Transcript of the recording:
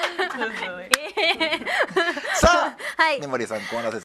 さあ、 はいねもりさんコーナー